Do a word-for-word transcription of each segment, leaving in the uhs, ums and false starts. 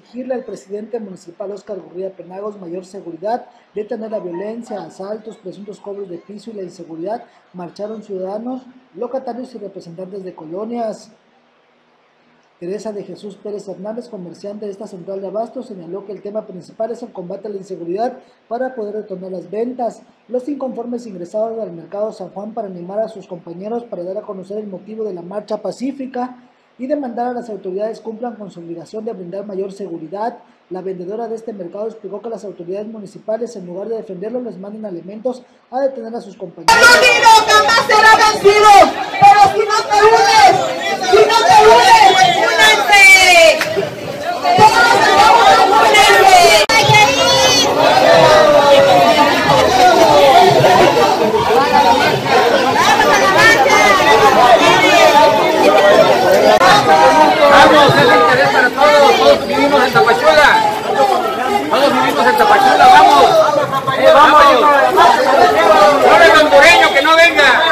exigirle al presidente municipal Óscar Gurría Penagos mayor seguridad, detener la violencia, asaltos, presuntos cobros de piso y la inseguridad, marcharon ciudadanos, locatarios y representantes de colonias. Teresa de Jesús Pérez Hernández, comerciante de esta central de abastos, señaló que el tema principal es el combate a la inseguridad para poder retornar las ventas. Los inconformes ingresaron al mercado San Juan para animar a sus compañeros para dar a conocer el motivo de la marcha pacífica y demandar a las autoridades cumplan con su obligación de brindar mayor seguridad. La vendedora de este mercado explicó que las autoridades municipales, en lugar de defenderlos, les mandan elementos a detener a sus compañeros. ¡Vencido! ¡Jamás será vencido! ¡Pero si no te unes! ¡Si no te unes! ¡Únanse! ¡Todos vamos a unirse! Vamos, es interés para todos, todos vivimos en Tapachula, todos vivimos en Tapachula, vamos, eh, vamos, no venga hondureño, que no venga.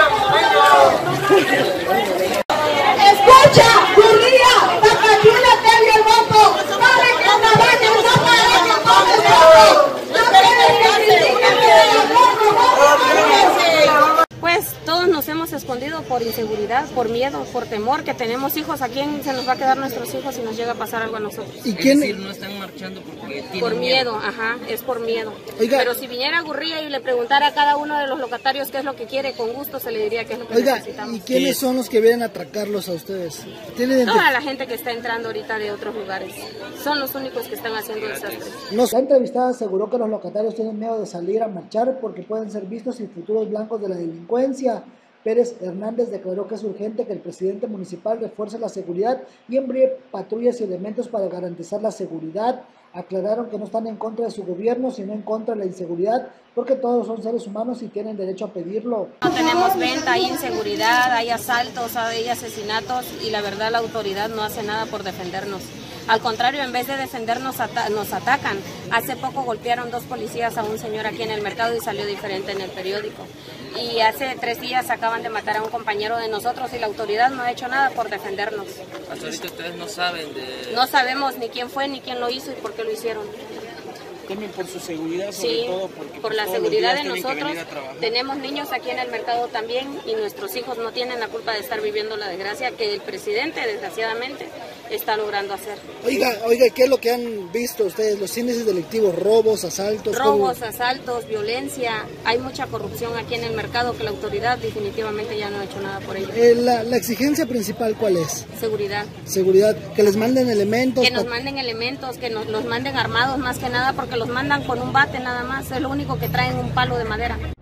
Escucha, Gurría, Tapachula te dio el voto, para que no vayan, no para que tomes voto, no tienes que criticar que el voto, no. Pues todos nos hemos escondido por inseguridad, por miedo, por temor, que tenemos hijos. ¿A quién se nos va a quedar nuestros hijos si nos llega a pasar algo a nosotros? ¿Y quién? Es decir, no están marchando porque tienen por miedo, miedo, ajá, es por miedo. Oiga. Pero si viniera Gurría y le preguntara a cada uno de los locatarios qué es lo que quiere, con gusto se le diría qué es lo que Oiga, necesitamos. ¿y quiénes son los que vienen a atracarlos a ustedes? ¿Tienen Toda la gente que está entrando ahorita de otros lugares. Son los únicos que están haciendo desastres. La entrevistada aseguró que los locatarios tienen miedo de salir a marchar porque pueden ser vistos y futuros blancos de la delincuencia. Pérez Hernández declaró que es urgente que el presidente municipal refuerce la seguridad y envíe patrullas y elementos para garantizar la seguridad. Aclararon que no están en contra de su gobierno, sino en contra de la inseguridad, porque todos son seres humanos y tienen derecho a pedirlo. No tenemos venta, hay inseguridad, hay asaltos, hay asesinatos y la verdad la autoridad no hace nada por defendernos. Al contrario, en vez de defendernos, ata nos atacan. Hace poco golpearon dos policías a un señor aquí en el mercado y salió diferente en el periódico. Y hace tres días acaban de matar a un compañero de nosotros y la autoridad no ha hecho nada por defendernos. hasta ahorita ustedes no saben de... No sabemos ni quién fue, ni quién lo hizo y por qué lo hicieron. Temen por su seguridad, sobre Sí, todo porque por pues, la todos seguridad los de días tienen que nosotros. venir a trabajar. Tenemos niños aquí en el mercado también y nuestros hijos no tienen la culpa de estar viviendo la desgracia que el presidente, desgraciadamente, está logrando hacer. Oiga, oiga, ¿qué es lo que han visto ustedes? Los índices delictivos, robos, asaltos. Robos, ¿cómo? asaltos, violencia. Hay mucha corrupción aquí en el mercado que la autoridad definitivamente ya no ha hecho nada por ello. Eh, la, la exigencia principal, ¿cuál es? Seguridad. Seguridad, que les manden elementos. Que nos manden elementos, que nos los manden armados más que nada, porque los mandan con un bate nada más. Es lo único que traen, un palo de madera.